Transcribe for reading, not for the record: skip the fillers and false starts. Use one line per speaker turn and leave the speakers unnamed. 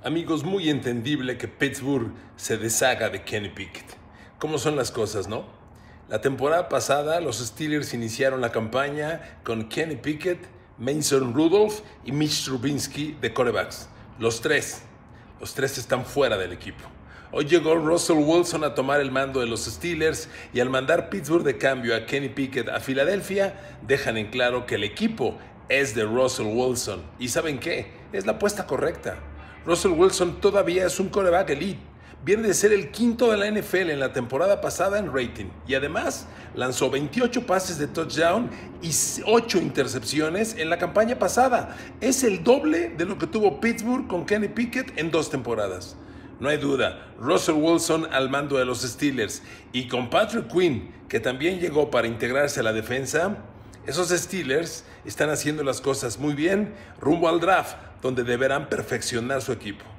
Amigos, muy entendible que Pittsburgh se deshaga de Kenny Pickett. ¿Cómo son las cosas, no? La temporada pasada los Steelers iniciaron la campaña con Kenny Pickett, Mason Rudolph y Mitch Trubisky de quarterbacks. Los tres están fuera del equipo. Hoy llegó Russell Wilson a tomar el mando de los Steelers y al mandar Pittsburgh de cambio a Kenny Pickett a Filadelfia, dejan en claro que el equipo es de Russell Wilson. ¿Y saben qué? Es la apuesta correcta. Russell Wilson todavía es un quarterback elite. Viene de ser el quinto de la NFL en la temporada pasada en rating y además lanzó 28 pases de touchdown y 8 intercepciones en la campaña pasada. Es el doble de lo que tuvo Pittsburgh con Kenny Pickett en 2 temporadas. No hay duda, Russell Wilson al mando de los Steelers y con Patrick Quinn, que también llegó para integrarse a la defensa, esos Steelers están haciendo las cosas muy bien rumbo al draft, donde deberán perfeccionar su equipo.